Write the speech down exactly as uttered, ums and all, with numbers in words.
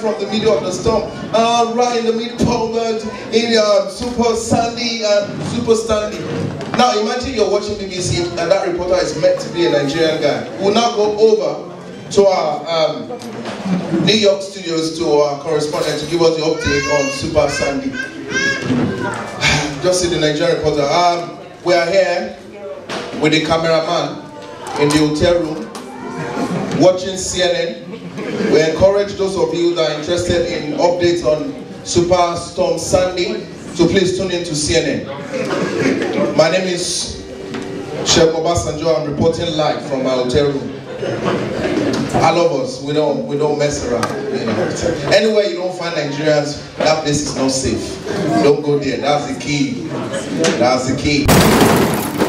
from the middle of the storm, uh, right in the midpoint, in uh, Super Sandy and Super Stanley. Now imagine you're watching B B C and that reporter is meant to be a Nigerian guy. We'll now go over to our um, New York studios to our correspondent to give us the update on Super Sandy. Just see the Nigerian reporter. Um, we are here with the cameraman in the hotel room watching C N N. We encourage those of you that are interested in updates on Superstorm Sandy to please tune in to C N N. My name is Sheikh Obasanjo. I'm reporting live from my hotel room. I love us. We don't we don't mess around. You know. Anywhere you don't find Nigerians, that place is not safe. Don't go there. That's the key. That's the key.